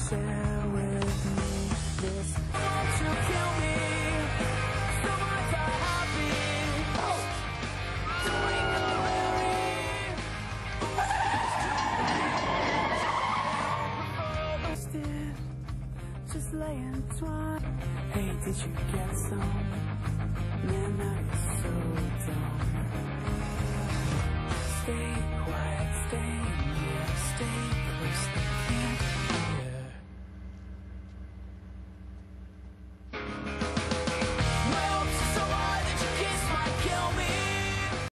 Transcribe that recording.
share with me this. Won't you kill me? Someone's happy. Doing a very just laying twine. Hey, did you get some? Man, now you're so dumb. Stay quiet, stay near, stay